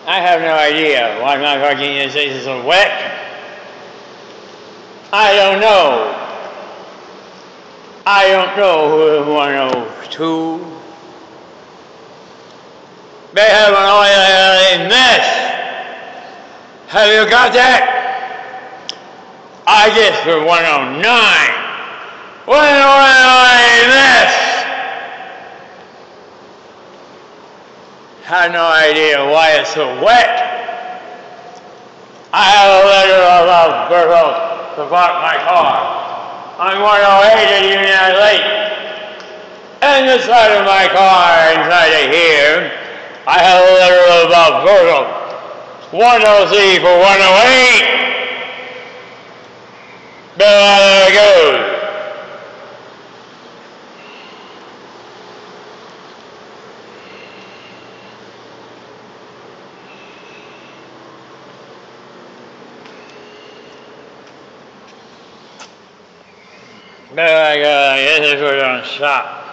I have no idea why my parking is so wet. I don't know. I don't know who is 102. They have an oily mess. Have you got that? I guess for 109. What an oily mess. I have no idea why it's so wet. I have a letter of approval to park my car on 108 at Union Lake. And the side of my car inside of here, I have a letter of approval. 103 for 108. There it goes. There I go. This is where we're going to stop.